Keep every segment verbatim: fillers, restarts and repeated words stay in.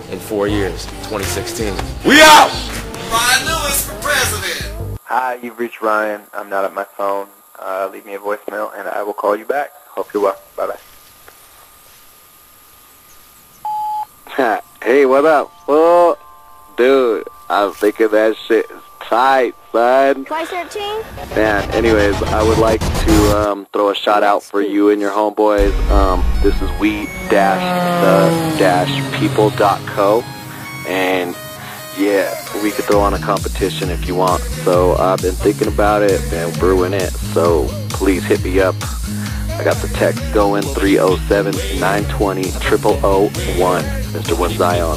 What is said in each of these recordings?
in four years, twenty sixteen. We out! Ryan Lewis for president. Hi, you've reached Ryan. I'm not at my phone. Uh, leave me a voicemail and I will call you back. Hope you're well. Bye-bye. Hey, what up? Oh, dude, I'm thinking that shit is tight, son. Twice thirteen? Man, anyways, I would like to um, throw a shout out for you and your homeboys. Um, this is we dash the dash people dot co, and yeah, we could throw on a competition if you want. So I've been thinking about it and brewing it, so please hit me up. I got the text going, three oh seven, nine two zero, zero zero zero one. Mister One Zion.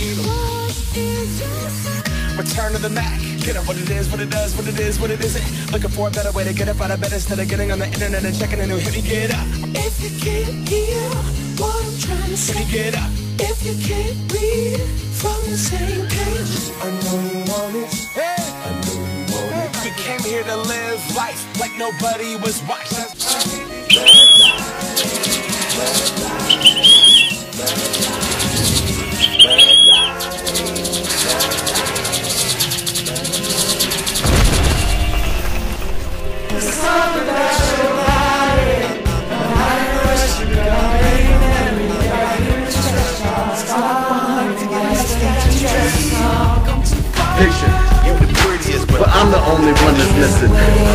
Return to the Mac. Get up what it is, what it does, what it is, what it isn't. Looking for a better way to get up out of bed instead of getting on the internet and checking a new hit. Get up. If you can't hear what I'm trying to say, get up. If you can't read from the same page, I know you want it. Hey. I know you want it. We came here to live life like nobody was watching. Picture, you the prettiest, but I'm the only one that's missing.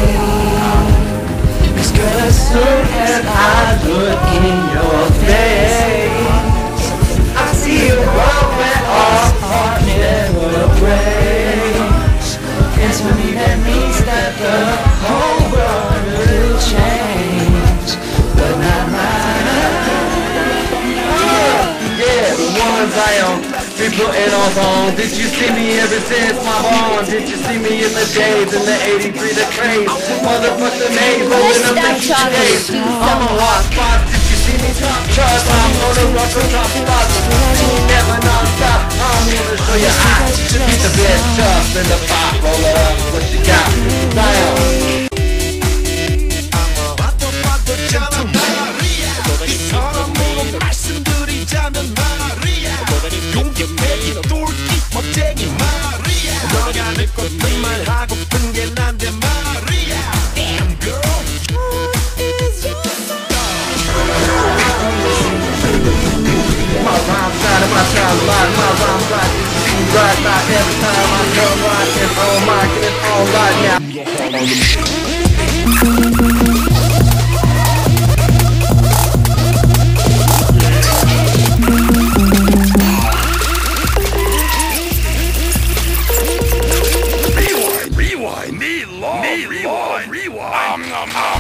Cause girl, as soon as I look in your face, I see a world where our heart never breaks. And to me that means that the whole world will change, but not mine. Yeah, the One Zion. Be putting on phone. Did you see me ever since my bond? Did you see me in the days in the eighty-three, the craze? Motherfucker made rolling up the days. I'm a hot spot. Did you see me top charts? I'm gonna rock the top spots. Never non-stop. I'm gonna show you how to beat the best stuff in the pop. Roll it up, what you got? Zion. Right now, every time I come right, it's on mic and it's on right now. Rewind, rewind, need long, need rewind, rewind. Um, um, um,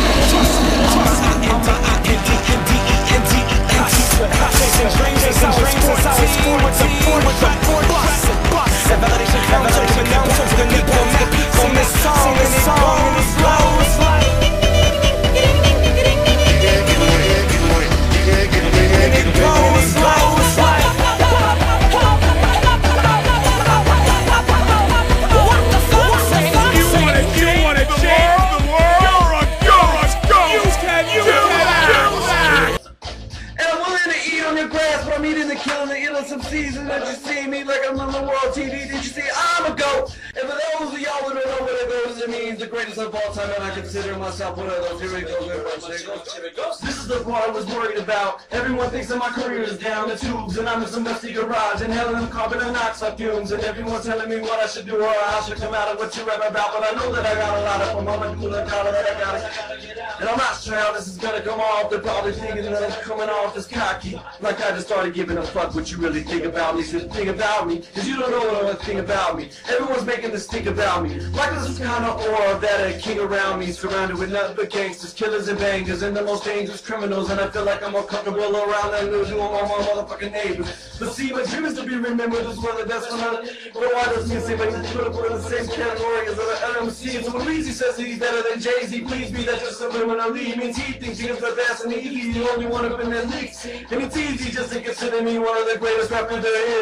some season that you see me like I'm on the world T V. Did you see I'm a GOAT? And for those of y'all who don't know what it goes, it means the greatest of all time, and I consider myself one of those. Here it goes, here it goes, here it goes. This is the part I was worried about. Everyone thinks that my career is down the tubes, and I'm in some dusty garage, inhaling carbon monoxide fumes, and everyone's telling me what I should do or how I should come out of what you rap about. But I know that I got a lot of them. I'm a cool and that I got it. And I'm not sure how this is gonna come off. They're probably thinking that I'm coming off as cocky, like I just started giving a fuck what you really think about me. So think about me, cause you don't know what I think about me. Everyone's making this think about me, like this kind of aura that a king around me, surrounded with nothing but gangsters, killers and bangers, and the most dangerous criminals. And I feel like I'm more comfortable around than doing all my motherfucking neighbors. But see, my dream is to be remembered as one of the best one of the. But why does he say, but he's put up in the same category as other M Cs? And when Weezy says that he's better than Jay-Z, please be that just subliminally. It means he thinks he is the best and he's the only one up in that league. And it's easy just to consider me one of the greatest rappers there is.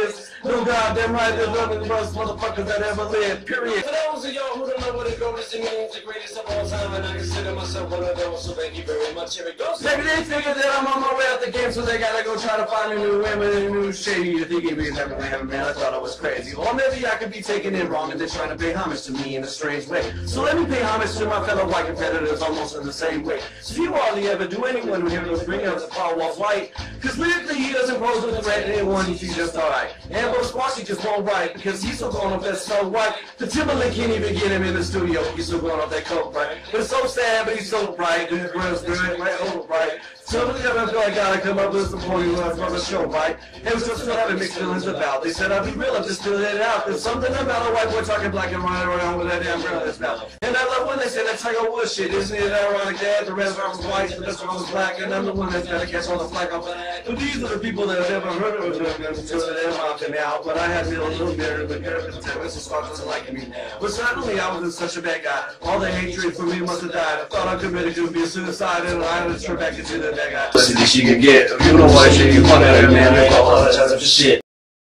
No goddamn right, there's none of the best motherfuckers that ever lived, period. For those of y'all who don't know what it goes, it means the greatest of all time, and I consider myself one of those, so thank you very much. Here it goes. Maybe they figure that I'm on my way out the game, so they gotta go try to find a new women and a new shady. You think it was never man, man, I thought I was crazy. Or maybe I could be taken in wrong and they're trying to pay homage to me in a strange way. So let me pay homage to my fellow white competitors almost in the same way. So if you hardly ever do anyone who hears those bring up the Paul Walsh White, because lyrically he doesn't pose with a threat to anyone, he's just alright. And Bo Squashy just won't write because he's so gone off that so white. The Timberlake can't even get him in the studio. He's so gone off that coke, right? But it's so sad, but he's so bright. The girl's good, right? Oh, right. So I feel like I gotta come up with some formulas for the show, right? It was just what having mixed feelings about. They said I'd be real, I'm just filling it out. There's something about a white boy talking black and running around with that damn girl in his mouth. And I love when they say that Tiger Woods shit. Isn't it ironic that the rest of us white, the best of us black, and I'm the one that's gotta catch all the flack off of that. But these are the people that have never heard of them until they're opting out. But I had me a little bitter, but therapist said Mister Scott doesn't like me. But certainly I wasn't such a bad guy. All the hatred for me must have died. I thought I committed to be a suicide, and I had to turn back into the bad guy. Listen, this you can get. You know what shit you want out of man, they call all that type of shit.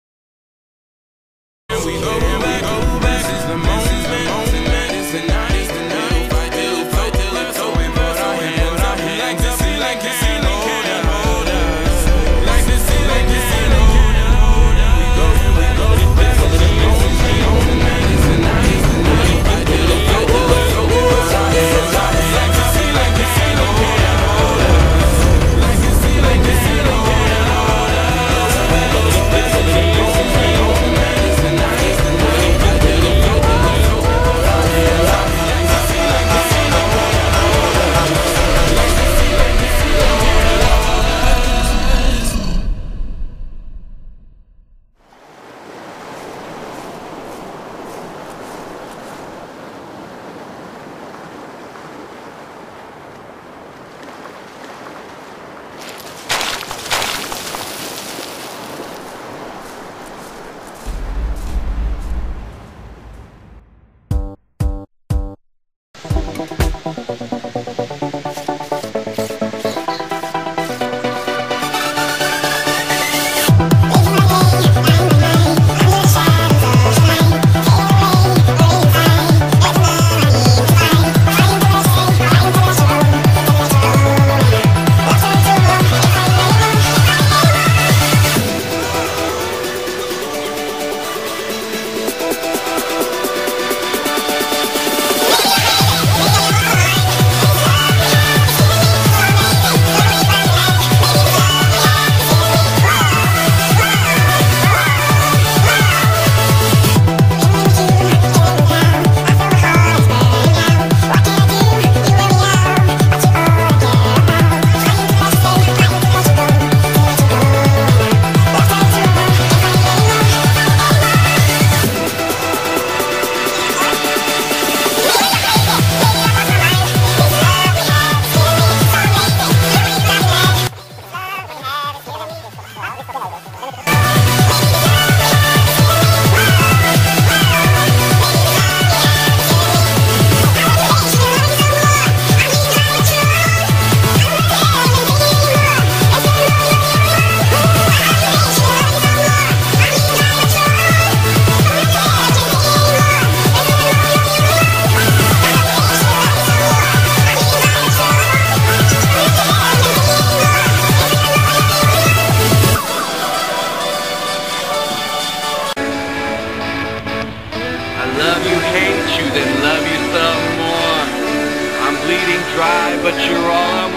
But you're all I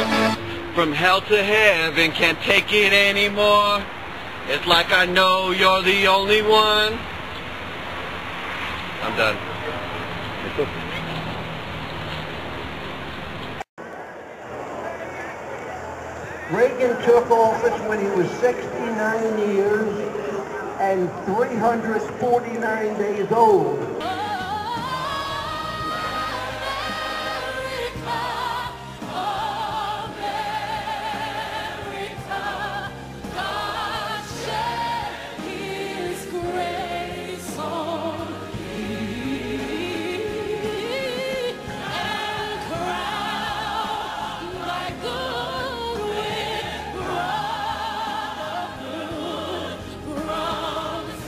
want. From hell to heaven, can't take it anymore. It's like I know you're the only one. I'm done. Reagan took office when he was sixty-nine years and three hundred forty-nine days old. From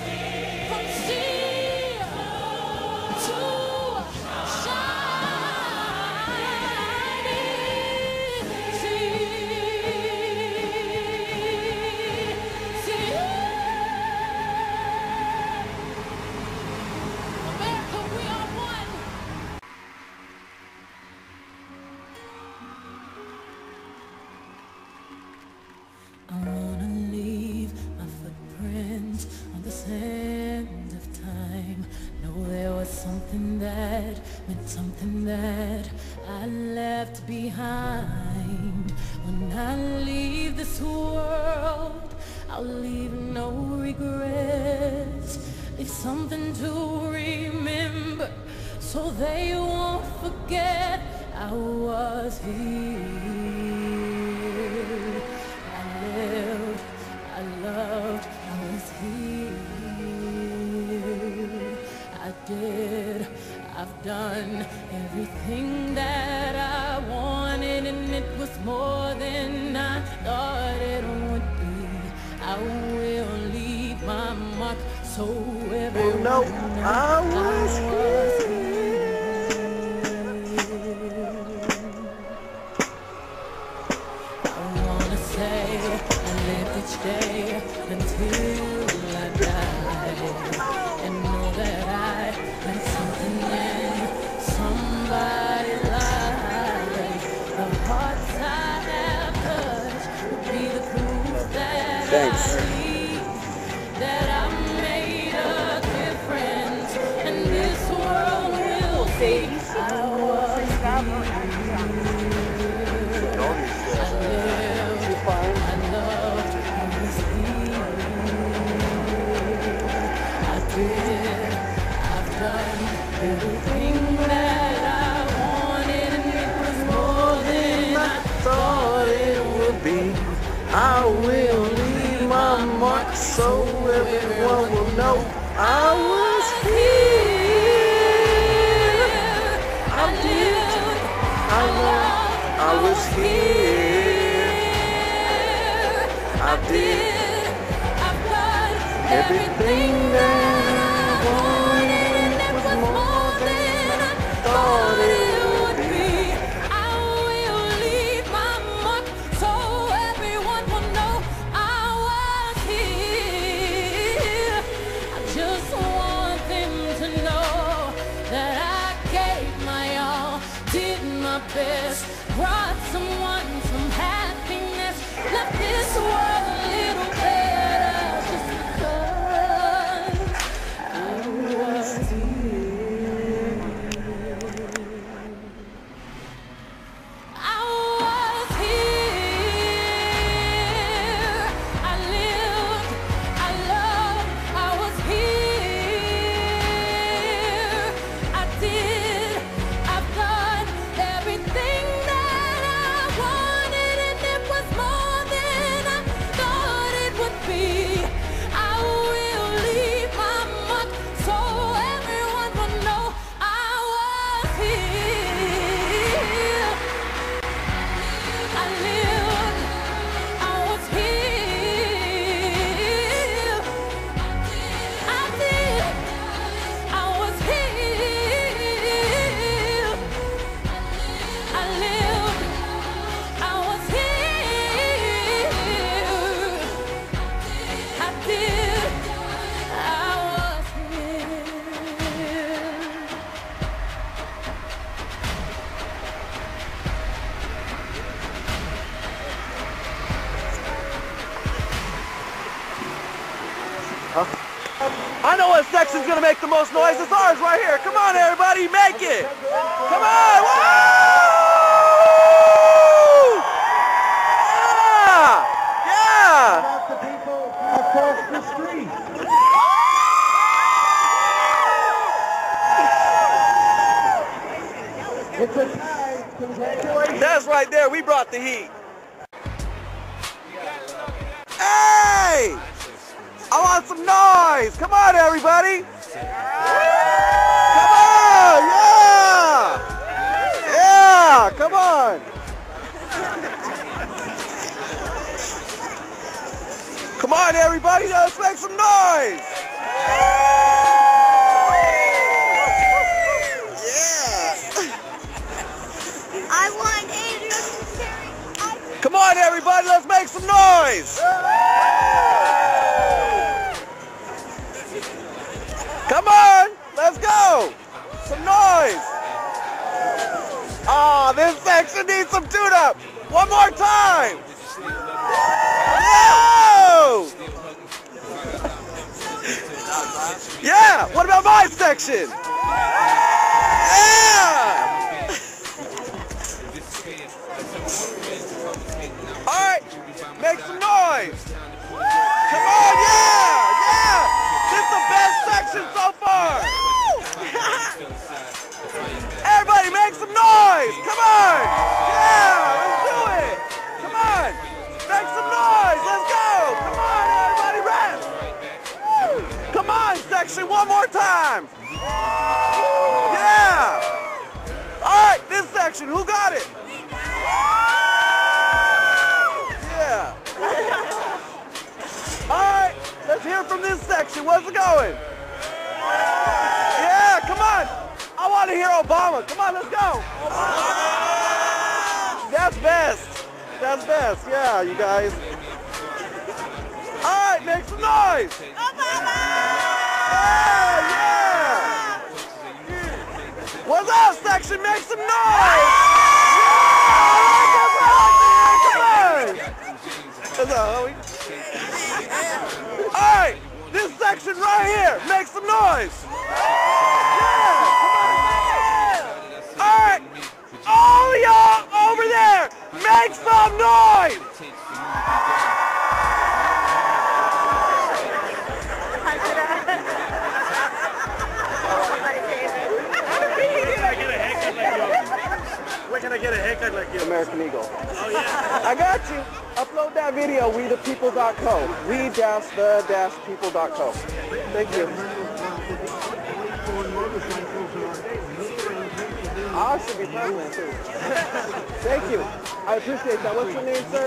something to remember, so they won't forget I was here. I lived, I loved, I was here. I did, I've done everything that I wanted, and it was more than I thought it would be. I will leave my mark so everyone knows I was here. I wanna say I lived each day until I died, and know that I meant something in somebody's life. The hearts I have touched will be the proof that Thanks. I believe that I made a difference, and this world will see I was here. I lived, I loved, I was here. I did, I've done everything that I wanted, and it was more than I thought it would be. I will leave my mark so everyone will know I was here. I lived, I loved, I was here. I did, I've done everything that I wanted, and it was more than I thought it would be. I will leave my mark so everyone will know I was here. I just want them to know that I gave my all, did my best, brought someone some happiness, left this world a little better just because I was here. I was here. I lived, I loved, I was here. I did, I've done everything that I wanted, and it was more than I thought it would be. I will leave my mark so everyone will know I was here. I lived, I was here. I did, I was here. I lived, I was here. I did, I was here. I know what section's gonna make the most noise. It's ours right here. Come on, everybody, make it. Come on, woo! Yeah, yeah. About the people across the street. It's a tie. Congratulations. That's right there. We brought the heat. Hey! I want some noise. Come on, everybody. Come on, yeah. Yeah, come on. Come on, everybody. Let's make some noise. Yeah. I want Adrian Terry. Come on, everybody. Let's make some noise. Come on, let's go. Some noise. Ah, oh, this section needs some tune-up. One more time. Whoa! Yeah, what about my section? Yeah! All right, make some noise. Come on, yeah, yeah. This is the best section so section one more time. Yeah. All right, this section, who got it? Yeah. All right, let's hear from this section. What's it going? Yeah, come on. I want to hear Obama. Come on, let's go. That's best. That's best. Yeah, you guys. All right, make some noise. Obama! Yeah, yeah. What's up, section? Make some noise. Yeah, come on. All right, this section right here, make some noise. Yeah, all right, all of y'all over there, make some noise. Where can I get a haircut like you? American Eagle. Oh yeah. I got you. Upload that video, we the people dot co. we dash the dash people dot co. Thank you. I should be president too. Thank you. I appreciate that. What's your name, sir?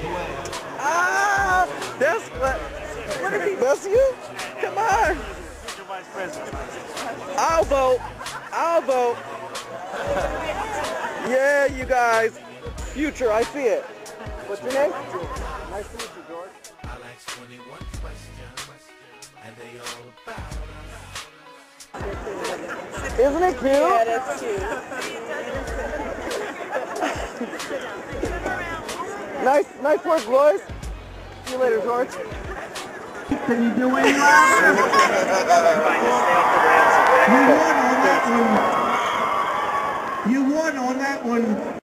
Ah, that's what. What is he? That's you? Come on. Your vice president. I'll vote. I'll vote. Yeah, you guys. Future, I see it. What's your name? Nice to meet you, George. I like twenty-one questions, and they all about us. Isn't it cute? Yeah, that's cute. Nice, nice work, boys. See you later, George. Can you do any louder? You won on that one. You won on that one.